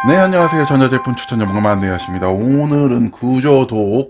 네, 안녕하세요. 전자제품 추천 전문가 만대하십니다. 오늘은 구조독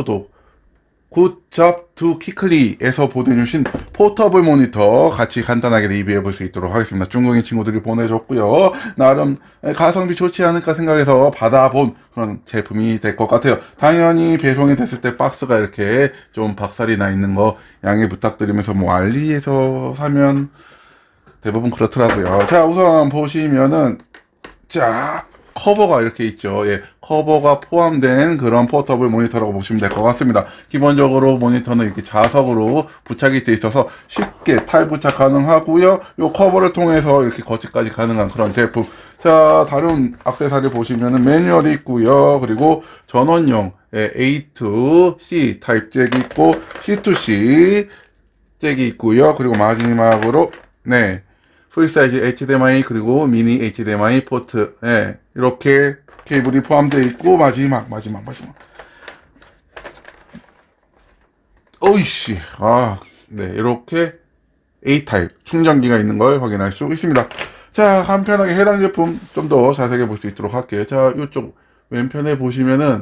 굿잡 투 키클리에서 보내주신 포터블 모니터 같이 간단하게 리뷰해 볼 수 있도록 하겠습니다. 중국인 친구들이 보내줬고요. 나름 가성비 좋지 않을까 생각해서 받아본 그런 제품이 될 것 같아요. 당연히 배송이 됐을 때 박스가 이렇게 좀 박살이 나 있는 거 양해 부탁드리면서 뭐 알리에서 사면 대부분 그렇더라고요. 자, 우선 보시면은 자, 커버가 이렇게 있죠. 예, 커버가 포함된 그런 포터블 모니터라고 보시면 될 것 같습니다. 기본적으로 모니터는 이렇게 자석으로 부착이 돼 있어서 쉽게 탈부착 가능하고요. 요 커버를 통해서 이렇게 거치까지 가능한 그런 제품. 자, 다른 액세서리 보시면은 매뉴얼이 있고요. 그리고 전원용 A to C 타입 잭이 있고 C to C 잭이 있고요. 그리고 마지막으로 네. 풀사이즈 HDMI 그리고 미니 HDMI 포트 이렇게 케이블이 포함되어 있고 마지막 어이씨 이렇게 A타입 충전기가 있는 걸 확인할 수 있습니다. 자, 간편하게 해당 제품 좀 더 자세하게 볼 수 있도록 할게요. 자, 이쪽 왼편에 보시면은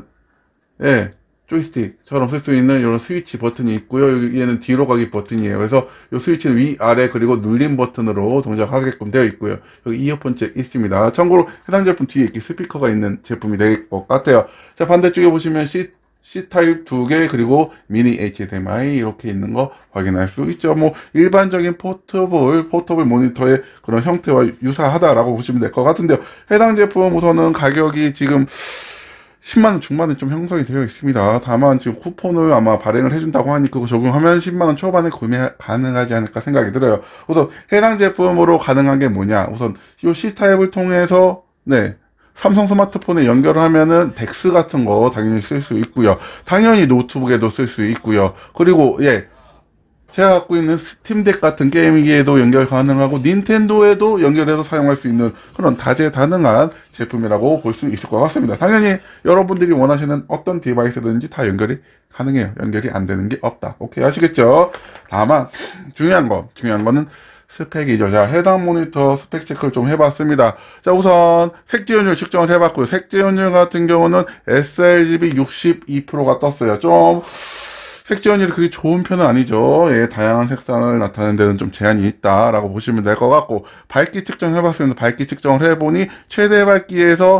조이스틱처럼 쓸 수 있는 이런 스위치 버튼이 있고요. 얘는 뒤로 가기 버튼이에요. 그래서 이 스위치는 위, 아래, 그리고 눌림 버튼으로 동작하게끔 되어 있고요. 여기 이어폰 잭 있습니다. 참고로 해당 제품 뒤에 이렇게 스피커가 있는 제품이 될 것 같아요. 자, 반대쪽에 보시면 C타입 2개, 그리고 미니 HDMI 이렇게 있는 거 확인할 수 있죠. 뭐, 일반적인 포터블 모니터의 그런 형태와 유사하다라고 보시면 될 것 같은데요. 해당 제품 우선은 가격이 지금 10만원 중반에 좀 형성이 되어 있습니다. 다만 지금 쿠폰을 아마 발행을 해준다고 하니 그거 적용하면 10만원 초반에 구매 가능하지 않을까 생각이 들어요. 우선 해당 제품으로 가능한 게 뭐냐, 우선 이 C타입을 통해서 삼성 스마트폰에 연결하면은 덱스 같은 거 당연히 쓸 수 있고요. 당연히 노트북에도 쓸 수 있고요. 그리고 제가 갖고 있는 스팀덱 같은 게임기에도 연결 가능하고 닌텐도에도 연결해서 사용할 수 있는 그런 다재다능한 제품이라고 볼 수 있을 것 같습니다. 당연히 여러분들이 원하시는 어떤 디바이스든지 다 연결이 가능해요. 연결이 안 되는 게 없다. 오케이, 아시겠죠? 다만 중요한 거는 스펙이죠. 자, 해당 모니터 스펙 체크를 좀 해봤습니다. 자, 우선 색지연율 측정을 해봤고요. 색지연율 같은 경우는 sRGB 62%가 떴어요. 좀 색지연율이 그리 좋은 편은 아니죠. 다양한 색상을 나타내는 데는 좀 제한이 있다라고 보시면 될 것 같고, 밝기 측정을 해봤습니다. 밝기 측정을 해보니 최대 밝기에서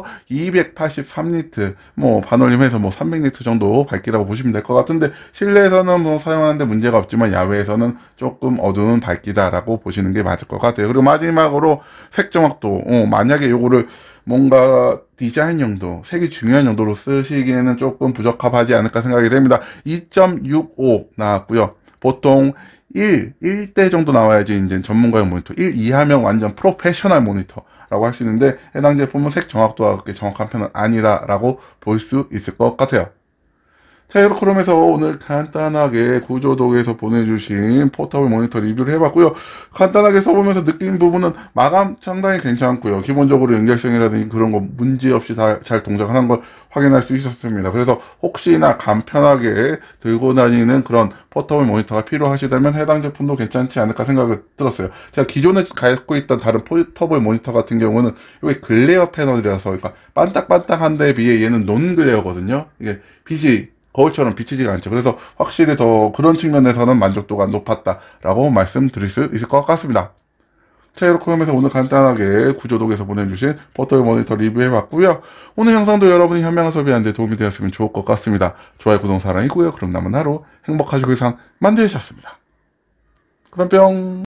283니트, 뭐 반올림해서 뭐 300니트 정도 밝기라고 보시면 될 것 같은데, 실내에서는 뭐 사용하는데 문제가 없지만 야외에서는 조금 어두운 밝기다라고 보시는 게 맞을 것 같아요. 그리고 마지막으로 색정확도, 만약에 요거를 뭔가 디자인 용도, 색이 중요한 용도로 쓰시기에는 조금 부적합하지 않을까 생각이 됩니다. 2.65 나왔고요. 보통 1대 정도 나와야지 이제 전문가용 모니터, 1 이하면 완전 프로페셔널 모니터라고 할 수 있는데, 해당 제품은 색 정확도가 그렇게 정확한 편은 아니다라고 볼 수 있을 것 같아요. 자, 이렇게 그러면서 오늘 간단하게 구조독에서 보내주신 포터블 모니터 리뷰를 해봤고요. 간단하게 써보면서 느낀 부분은 마감 상당히 괜찮고요. 기본적으로 연결성이라든지 그런 거 문제없이 다 잘 동작하는 걸 확인할 수 있었습니다. 그래서 혹시나 간편하게 들고 다니는 그런 포터블 모니터가 필요하시다면 해당 제품도 괜찮지 않을까 생각이 들었어요. 제가 기존에 갖고 있던 다른 포터블 모니터 같은 경우는 이게 글레어 패널이라서 그러니까 반딱반딱한 데 비해 얘는 논글레어거든요. 이게 빛이 거울처럼 비치지가 않죠. 그래서 확실히 더 그런 측면에서는 만족도가 높았다라고 말씀드릴 수 있을 것 같습니다. 자, 이렇게 하면서 오늘 간단하게 구조독에서 보내주신 포터블 모니터 리뷰해봤고요. 오늘 영상도 여러분이 현명한 소비하는 데 도움이 되었으면 좋을 것 같습니다. 좋아요, 구독, 사랑이고요. 그럼 남은 하루 행복하시고 이상 만드셨습니다. 그럼 뿅!